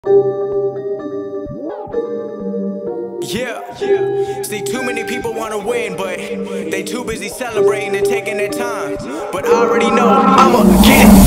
Yeah. See, too many people wanna win, but they too busy celebrating and taking their time. But I already know I'ma get it.